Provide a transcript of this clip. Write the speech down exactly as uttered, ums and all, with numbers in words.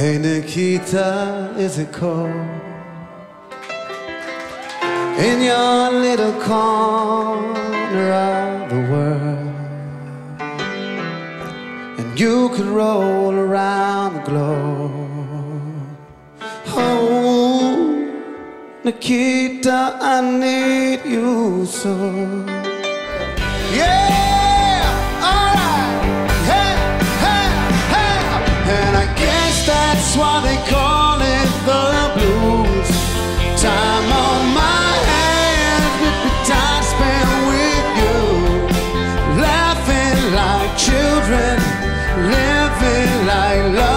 Hey Nikita, is it cold in your little corner of the world? And you could roll around the globe. Oh, Nikita, I need you so. Yeah, alright, hey, hey, hey. And I guess that's why they call it the blues. Time on my hands with the time spent with you, laughing like children, living like love.